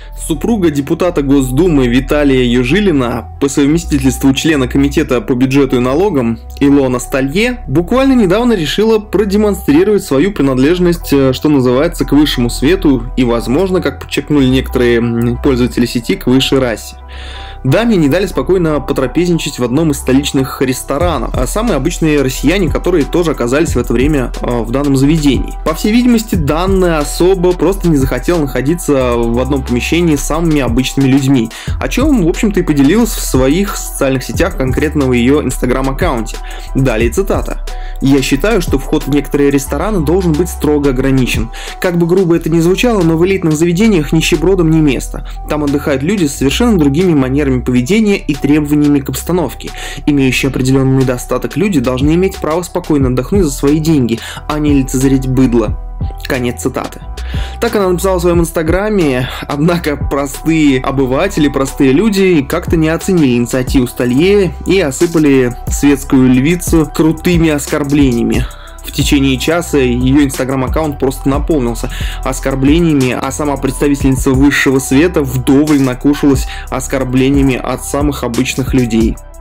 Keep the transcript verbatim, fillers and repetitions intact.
Супруга депутата Госдумы Виталия Южилина, по совместительству члена комитета по бюджету и налогам Илона Сталье, буквально недавно решила продемонстрировать свою принадлежность, что называется, к высшему свету и, возможно, как подчеркнули некоторые пользователи сети, к высшей расе. Даме не дали спокойно потрапезничать в одном из столичных ресторанов, а самые обычные россияне, которые тоже оказались в это время э, в данном заведении. По всей видимости, данная особа просто не захотела находиться в одном помещении с самыми обычными людьми, о чем, в общем-то, и поделилась в своих социальных сетях, конкретно в ее инстаграм-аккаунте. Далее цитата. «Я считаю, что вход в некоторые рестораны должен быть строго ограничен. Как бы грубо это ни звучало, но в элитных заведениях нищебродам не место. Там отдыхают люди с совершенно другими манерами поведения и требованиями к обстановке. Имеющие определенный недостаток люди должны иметь право спокойно отдохнуть за свои деньги, а не лицезреть быдло». Конец цитаты. Так она написала в своем инстаграме, однако простые обыватели, простые люди как-то не оценили инициативу Сталье и осыпали светскую львицу крутыми оскорблениями. В течение часа ее инстаграм-аккаунт просто наполнился оскорблениями, а сама представительница высшего света вдоволь накушалась оскорблениями от самых обычных людей.